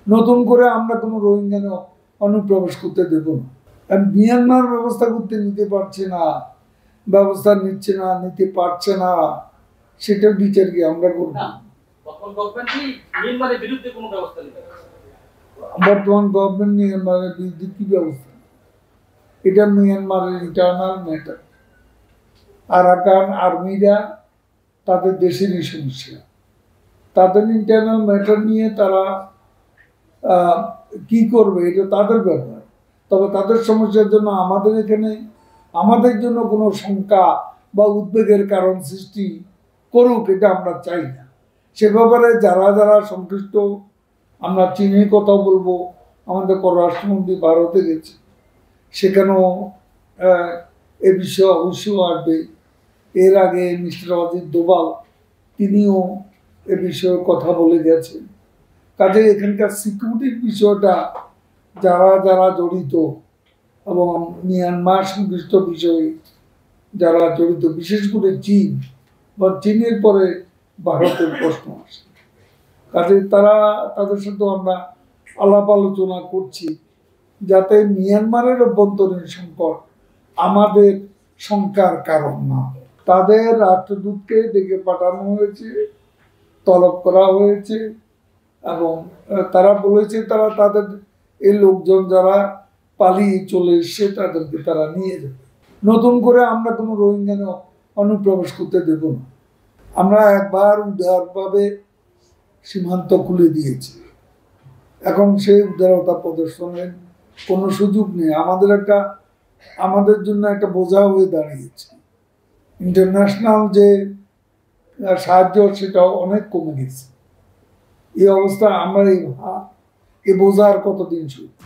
নতুন করে আমরা কোনো রোহিঙ্গা অনুপ্রবেশ করতে দেব না। মিয়ানমার ব্যবস্থা করতে নিতে পারছে না, ব্যবস্থা নিচ্ছে না, নিতে পারছে না, সেটার বিচার কি আমরা করব? বর্তমান গভর্নমেন্ট মিয়ানমারের বিরুদ্ধে কি ব্যবস্থা? এটা মিয়ানমারের ইন্টারনাল ম্যাটার। আরাকান আর্মিরা তাদের দেশেরই সমস্যা, তাদের ইন্টারনাল ম্যাটার নিয়ে তারা কি করবে এটা তাদের ব্যাপার। তবে তাদের সমস্যার জন্য আমাদের এখানে আমাদের জন্য কোনো শঙ্কা বা উদ্বেগের কারণ সৃষ্টি করুক, এটা আমরা চাই না। সে ব্যাপারে যারা যারা সংশ্লিষ্ট, আমরা চীনে কথা বলবো, আমাদের পররাষ্ট্রমন্ত্রী ভারতে গেছে, সেখানেও এ বিষয়ে অবশ্যই আসবে। এর আগে মিস্টার অজিত দোভাল তিনিও এ বিষয়ে কথা বলে গেছেন। কাজে এখানকার সিকিউরিটির বিষয়টা যারা যারা জড়িত এবং মিয়ানমার সংশ্লিষ্ট বিষয়ে যারা জড়িত, বিশেষ করে চীন বা চীনের পরে ভারতের প্রশ্ন আসে। কাজে তাদের সাথে আমরা আলাপ আলোচনা করছি যাতে মিয়ানমারের অভ্যন্তরীণ সংকট আমাদের শঙ্কার কারণ না। তাদের রাষ্ট্রদূতকে ডেকে পাঠানো হয়েছে, তলব করা হয়েছে এবং তারা বলেছে তারা তাদের এই লোকজন যারা পালিয়ে চলে এসছে তাদেরকে তারা নিয়ে যাবে। নতুন করে আমরা কোনো রোহিঙ্গা অনুপ্রবেশ করতে দেব না। আমরা একবার উদারভাবে সীমান্ত খুলে দিয়েছি, এখন সেই উদারতা প্রদর্শনের কোনো সুযোগ নেই। আমাদের জন্য একটা বোঝা হয়ে দাঁড়িয়েছে। ইন্টারন্যাশনাল যে সাহায্য সেটাও অনেক কমে গেছে। এই অবস্থা আমরা এই বোঝা আর কতদিন শুনব?